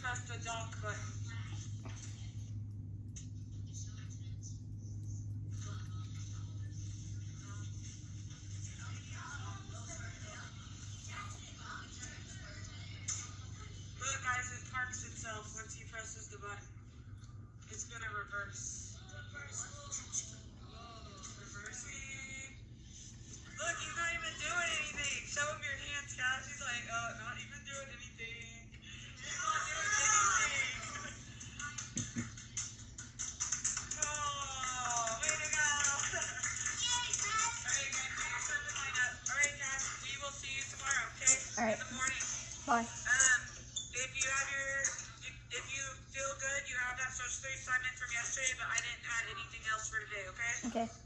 press the dock button. Look, guys, it parks itself once he presses the button. It's gonna reverse. Reversing. Look, he's not even doing anything. Show him your hands, guys. He's like, oh, not even doing anything. He's not doing anything. Oh, way to go. Alright, guys, do your sermon lineup. Alright, guys, we will see you tomorrow, okay? Alright. In the morning. Bye. If you feel good, you have that social studies assignment from yesterday, but I didn't add anything else for today, okay? Okay.